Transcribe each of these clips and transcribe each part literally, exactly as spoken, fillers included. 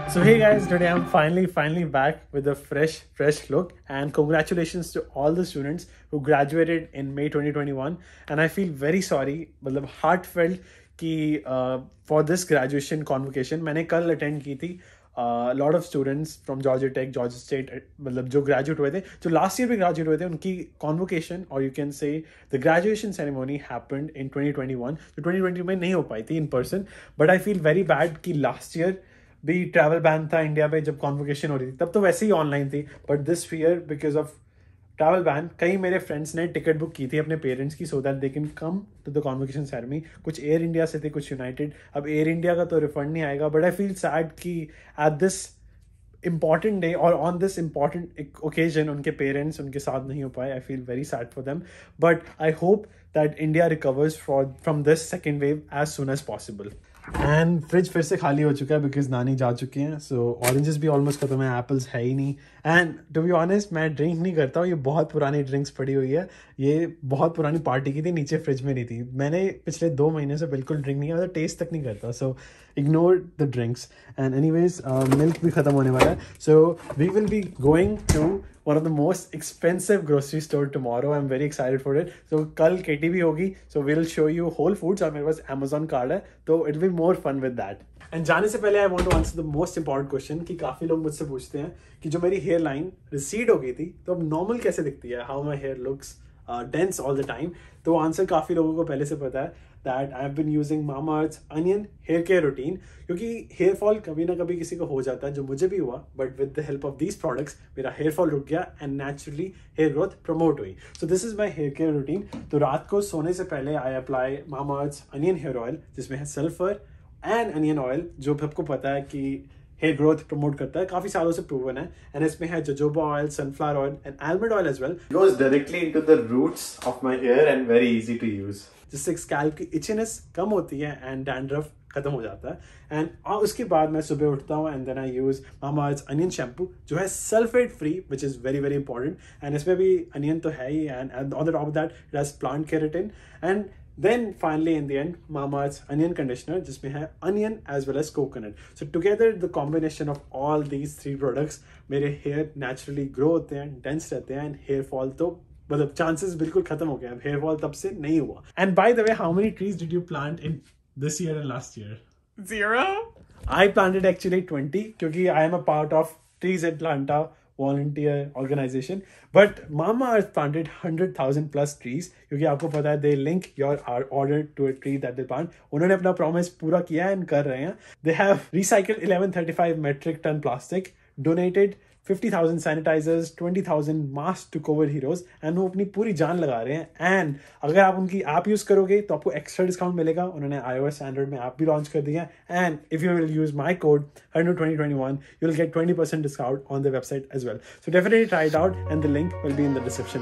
So hey guys, today I'm finally finally back with a fresh fresh look, and congratulations to all the students who graduated in May twenty twenty-one. And I feel very sorry, मतलब heartfelt कि uh, for this graduation convocation मैंने कल attend की थी. A lot of students from Georgia Tech, Georgia State, मतलब जो graduate हुए थे, जो last year भी graduate हुए थे, उनकी convocation or you can say the graduation ceremony happened in twenty twenty-one. जो twenty twenty में नहीं हो पाई थी in person, but I feel very bad कि last year भी ट्रैवल बैन था इंडिया पे जब कॉन्वोकेशन हो रही थी, तब तो वैसे ही ऑनलाइन थी. But this year because of travel ban कई मेरे फ्रेंड्स ने टिकट बुक की थी अपने पेरेंट्स की so that they can come to the convocation ceremony. कुछ एयर इंडिया से थे, कुछ यूनाइटेड. अब एयर इंडिया का तो रिफंड नहीं आएगा, बट आई फील सैड कि at this important day or on this important occasion उनके पेरेंट्स उनके साथ नहीं हो पाए. I feel very sad for them, but I hope that India recovers for, from this second wave as soon as possible. And fridge फिर से खाली हो चुका है बिकॉज नानी जा चुकी हैं. सो ऑरेंजेस भी ऑलमोस्ट खत्म है, एप्पल्स है ही नहीं. एंड टू बी ऑनेस्ट मैं ड्रिंक नहीं करता हूँ, ये बहुत पुरानी ड्रिंक्स पड़ी हुई है. ये बहुत पुरानी पार्टी की थी, नीचे फ्रिज में नहीं थी. मैंने पिछले दो महीने से बिल्कुल ड्रिंक नहीं किया, मतलब टेस्ट तक नहीं करता. So ignore the drinks. And anyways milk भी खत्म होने वाला है. So we will be going to one of the most expensive grocery store tomorrow. I'm very excited for it. So कल केटी भी होगी, so we'll show you Whole Foods और मेरे पास Amazon card है, तो it'll be more fun with that. And जाने से पहले I want to answer the most important question कि काफ़ी लोग मुझसे पूछते हैं कि जो मेरी हेयर लाइन रिसीड हो गई थी तो अब नॉर्मल कैसे दिखती है, how my hair looks uh, dense all the time. तो आंसर काफ़ी लोगों को पहले से पता है that I've been using Mamaearth's Onion hair care routine, क्योंकि हेयर फॉल कभी ना कभी किसी को हो जाता है, जो मुझे भी हुआ. But with the help of these products मेरा हेयर फॉल रुक गया and naturally hair growth promote हुई. So this is my hair care routine. तो रात को सोने से पहले I apply Mamaearth's onion hair oil, जिसमें है सल्फर एंड अनियन ऑयल, जो सबको पता है कि हेयर ग्रोथ प्रमोट करता है, काफी सालों से प्रूवन है. एंड इसमें है jojoba oil, sunflower oil and almond oil as well. Goes directly into the roots of my hair and very easy to use, जिससे स्कैल्प की इचनेस कम होती है एंड डैंड्रफ खत्म हो जाता है. एंड उसके बाद मैं सुबह उठता हूँ and then I use Mamaearth's onion shampoo, जो है sulphate free, which is very very important. And इसमें भी अनियन तो है ही, and on the top of that it has plant keratin. And then finally in the end Mamaearth's onion conditioner, जिसमें है onion as well as coconut. So together the combination of all these three products मेरे hair naturally grow होते हैं, dense रहते हैं, and hair fall तो मतलब chances बिल्कुल खत्म हो गए. अब hair fall तब से नहीं हुआ. And by the way, how many trees did you plant in this year and last year? Zero. I planted actually twenty क्योंकि I am a part of Trees Atlanta volunteer organization, but Mamaearth planted one hundred thousand plus trees क्योंकि आपको पता है they link your order to a tree that they plant. उन्होंने अपना promise पूरा किया है and कर रहे हैं. They have recycled eleven thirty-five metric ton plastic, donated fifty thousand sanitizers, twenty thousand masks to COVID heroes, and वो अपनी पूरी जान लगा रहे हैं. एंड अगर आप उनकी ऐप यूज करोगे तो आपको एक्स्ट्रा डिस्काउंट मिलेगा. उन्होंने iOS एंड्रॉइड में ऐप भी लॉन्च कर दिया. And if you will use my code hundred twenty twenty one you will get twenty percent discount on the website as well. So definitely try it out and the link will be in the description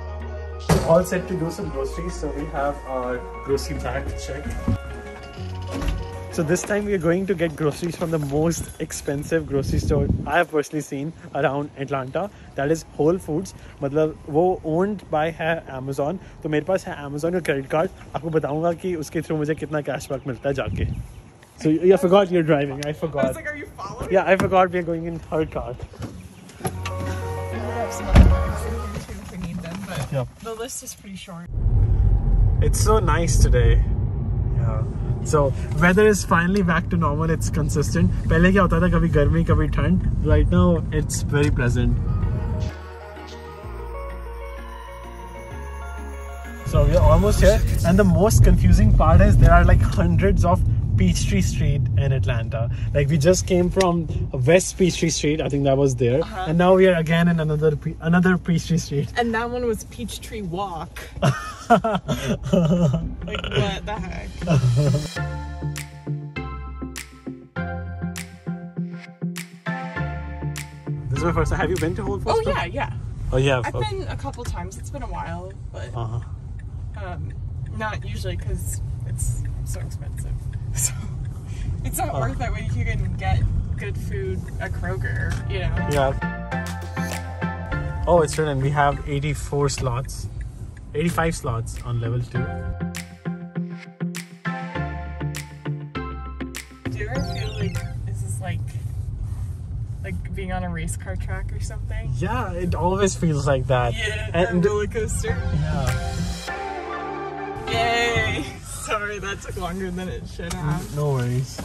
below. All set to do some groceries, so we have our grocery bag to check. So this time we are going to get groceries from the most expensive grocery store I have personally seen around Atlanta. That is Whole Foods. मतलब वो owned by है Amazon. तो मेरे पास है Amazon का credit card. आपको बताऊंगा कि उसके थ्रू मुझे कितना cashback मिलता है जाके. So you I forgot you're driving. I forgot. I was like, are you following? Yeah, I forgot we're going in her car. If we need them, but Yeah. the list is pretty short. It's so nice today. Yeah. So weather is finally back to normal. It's consistent. पहले क्या होता था, कभी गर्मी कभी ठंड. Right now it's very pleasant. So we are almost here, and the most confusing part is there are like hundreds of Peachtree Street in Atlanta. Like we just came from West Peachtree Street, I think that was there, uh-huh. and now we are again in another another Peachtree Street. And that one was Peachtree Walk. Like what the heck? This is my first time. Have you been to Whole Foods? Oh yeah, yeah. Oh yeah. I've okay. been a couple times. It's been a while, but Uh-huh. um, not usually because it's so expensive. So it's not Oh. worth it when you can get good food at Kroger, you know. Yeah. Oh, it's written we have eighty-four slots, eighty-five slots on level two. Do you ever feel like this is like like being on a race car track or something. Yeah, it always feels like that. Yeah, and a roller coaster. Yeah. Yay! Sorry, that took longer than it should have. No worries.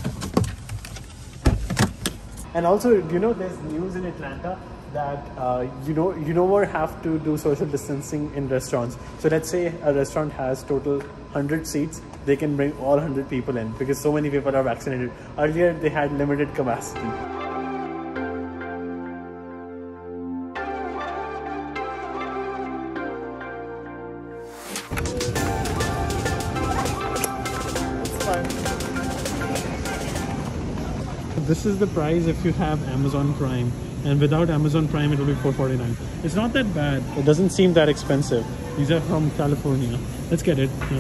And also, you know, there's news in Atlanta that uh, you know you no more have to do social distancing in restaurants. So let's say a restaurant has total one hundred seats, they can bring all one hundred people in because so many people are vaccinated. Earlier, they had limited capacity. This is the price if you have Amazon Prime, and without Amazon Prime it will be four forty-nine. It's not that bad. It doesn't seem that expensive. These are from California. Let's get it. Yeah.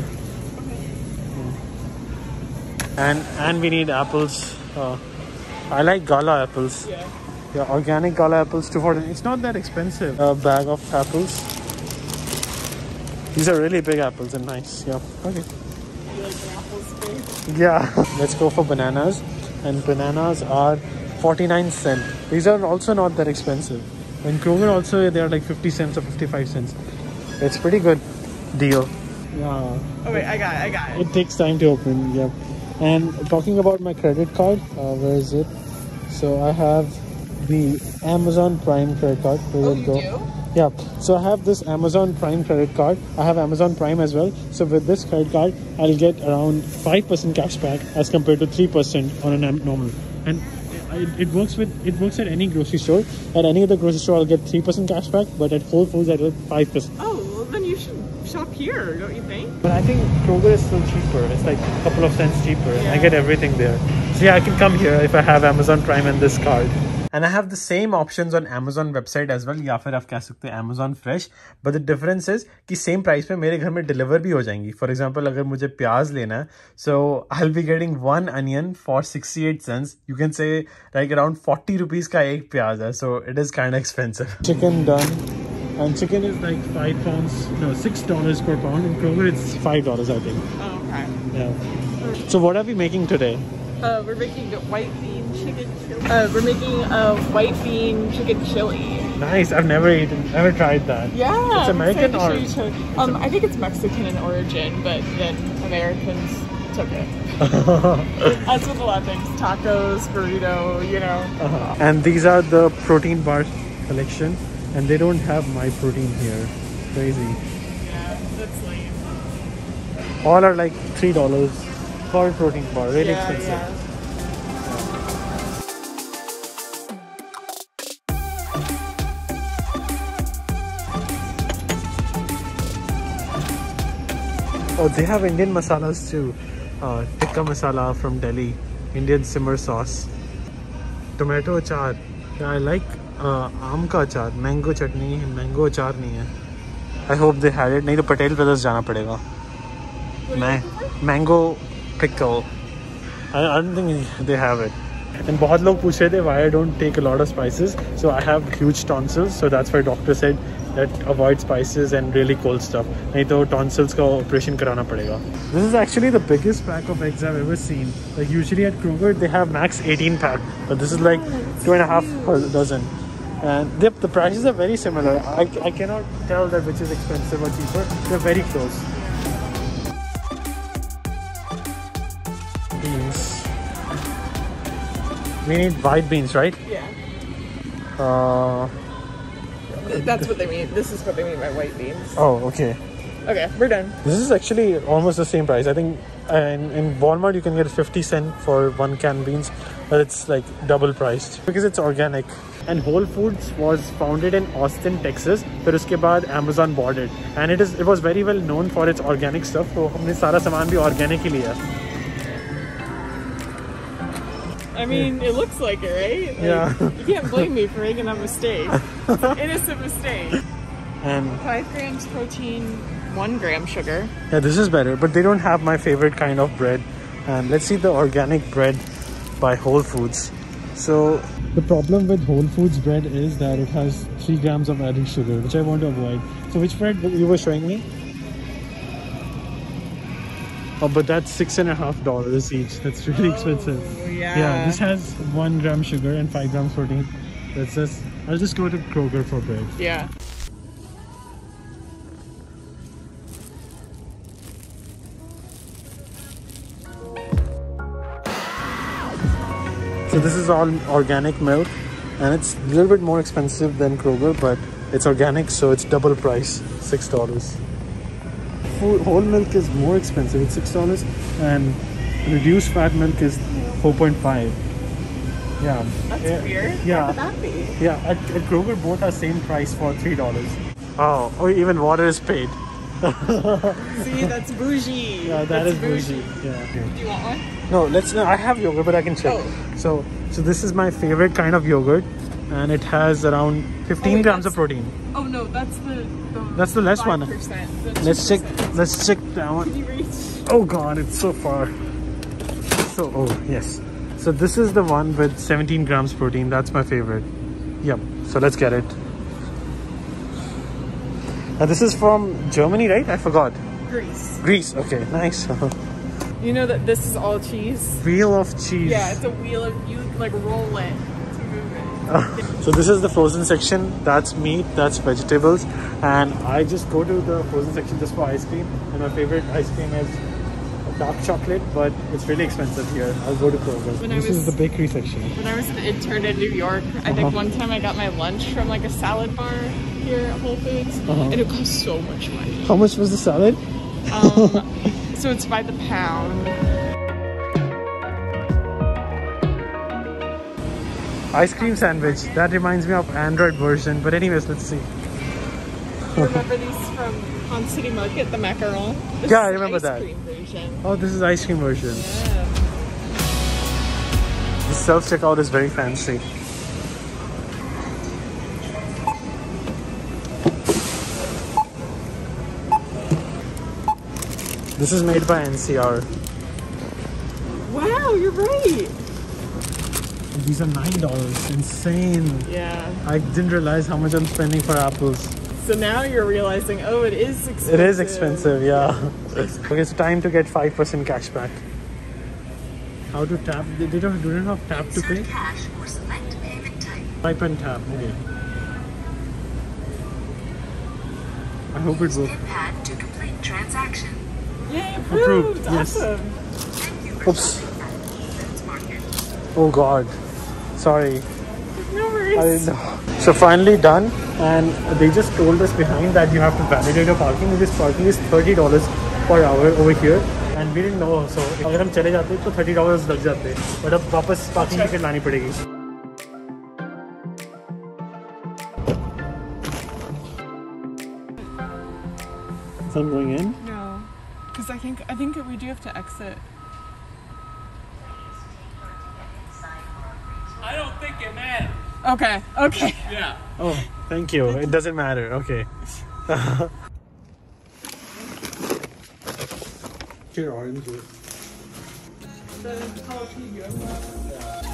Yeah. And and we need apples. Uh, I like Gala apples. Yeah. Yeah, organic Gala apples two forty-nine. It's not that expensive. A bag of apples. These are really big apples and nice. Yeah. Okay. You like the apples big? Yeah. Let's go for bananas. And bananas are forty-nine cents. These are also not that expensive. In Kroger also they are like fifty cents or fifty-five cents. It's pretty good deal. Yeah. Oh wait, I got it, I got it. It takes time to open, yeah. And talking about my credit card, uh, where is it? So I have the Amazon Prime credit card. Where Oh, will it you go? do? Yeah, so I have this Amazon Prime credit card. I have Amazon Prime as well. So with this credit card, I'll get around five percent cash back as compared to three percent on a normal. And it, it works with it works at any grocery store. At any other grocery store, I'll get three percent cash back, but at Whole Foods, I get five percent. Oh, well then you should shop here, don't you think? But I think Kroger is still cheaper. It's like a couple of cents cheaper. And I Yeah. get everything there. So yeah, I can come here if I have Amazon Prime and this card. And I have the same options on Amazon website as well. या फिर आप कह सकते हैं Amazon Fresh. But the difference is कि same price पे मेरे घर में deliver भी हो जाएंगी. For example, अगर मुझे प्याज लेना है, so I'll be getting one onion for sixty-eight cents. You can say like around forty rupees का एक प्याज है. So it is kind of expensive. Chicken done. And chicken is like five pounds, no, six dollars per pound. In Kroger, it's five dollars, I think. Oh, okay. Yeah. So what are we making today? Uh, we're making a white bean chicken chili. Uh, we're making a white bean chicken chili. Nice. I've never eaten, never tried that. Yeah. It's I'm American or? excited to show you. Um, I think it's Mexican in origin, but then Americans took it. As with a lot of things, tacos, burrito, you know. Uh-huh. And these are the protein bar collection, and they don't have my protein here. Crazy. Yeah, that's lame. All are like three dollars for protein bar. Really Yeah, expensive. yeah. Oh, they have Indian masalas too. Uh, tikka masala from Delhi, Indian simmer sauce, tomato achar. Yeah, I like uh, aam ka achar, mango chutney, mango achar nahi hai. I hope they had it. नहीं तो Patel Brothers जाना पड़ेगा. मैं mango pickle. I, I don't think they have it. And बहुत लोग पूछ रहे थे why I don't take a lot of spices. So I have huge tonsils, so that's why doctor said that avoid spices and really cold stuff. नहीं तो tonsils का operation कराना पड़ेगा. This is actually the biggest pack of eggs I've ever seen. Like usually at Kroger they have max eighteen pack, but this is like two and a half per dozen. And the, the prices are very similar. I, I cannot tell that which is expensive or cheaper. They're very close. Beans. We need white beans, right? Yeah. Uh, That's what they mean. This is what they mean by white beans. oh, okay. Okay, we're done. This is actually almost the same price. I think uh, in, in Walmart you can get fifty cents for one can beans, but it's like double priced because it's organic. And Whole Foods was founded in Austin, Texas. फिर उसके बाद Amazon bought it, and it is it was very well known for its organic stuff. So हमने सारा सामान भी organic ही लिया. I mean, it looks like it, right? Like, Yeah. You can't blame me for making that mistake. It's an innocent mistake. And Five grams protein, one gram sugar. yeah, this is better, but they don't have my favorite kind of bread. And let's see the organic bread by Whole Foods. So the problem with Whole Foods bread is that it has three grams of added sugar, which I want to avoid. So which bread you were showing me? Oh, but that's six and a half dollars each. That's really expensive. Yeah. Yeah, this has one gram sugar and five grams protein. let's just, I'll just go to Kroger for bread. Yeah. So this is all organic milk, and it's a little bit more expensive than Kroger, but it's organic, so it's double price, six dollars. Whole milk is more expensive, it's six dollars, and reduced fat milk is four point five. Yeah. That's yeah. weird. Yeah. How could that be? Yeah, at, at Kroger both are same price for three dollars. Oh, or even water is paid. See, that's bougie. Yeah, that that's is bougie. Yeah. Do you want one? No, let's. No, I have yogurt, but I can check. Oh. So, so this is my favorite kind of yogurt, and it has around fifteen Oh, wait, grams that's- of protein. Oh no, that's the, the That's the less one. five percent. The Let's check. two percent. Let's check that one. Can you reach? Oh god, it's so far. So, oh yes. So this is the one with seventeen grams protein. That's my favorite. Yep. So let's get it. Now this is from Germany, right? I forgot. Greece. Greece. Okay, nice. You know that this is all cheese? Wheel of cheese. Yeah, it's a wheel of, you like roll it to move it. So this is the frozen section. That's meat, that's vegetables, and I just go to the frozen section just for ice cream. And my favorite ice cream is dark chocolate, but it's really expensive here. I'll go to Kroger. When I This was- is the bakery section. When I was an intern in New York, I think Uh-huh. one time I got my lunch from like a salad bar here at Whole Foods, Uh-huh. and it cost so much money. How much was the salad? Um, so it's by the pound. Ice cream sandwich. That reminds me of Android version. But anyways, let's see. Remember these from Han City Market, the macaron? This Yeah, I is remember ice that. cream version. Oh, this is ice cream version. Yeah. The self-checkout is very fancy. This is made by N C R. Wow, you're right. These are nine dollars. Insane. Yeah. I didn't realize how much I'm spending for apples. So now you're realizing, oh, it is expensive. It is expensive, yeah. Okay, it's time to get five percent cash back. How to tap? They they don't, do they not have tap to pay? Cash or select payment type. Swipe and tap, okay. I hope it works. Pad to complete transaction. Yay, Approved, approved. yes. Awesome. Thank you for Oops. shopping at Foods Market. Oh god. Sorry. No worries. I didn't know. So finally done, and they just told us behind that you have to validate your parking. This parking is thirty dollars per hour over here, and we didn't know. So अगर हम चले जाते तो thirty dollars लग जाते, but अब वापस parking ticket लानी पड़ेगी. So I'm going in. No, because I think I think we do have to exit. I don't think it matters. Okay. Okay. Yeah. Oh, thank you. It doesn't matter. Okay. Here, orange. The jalapeno.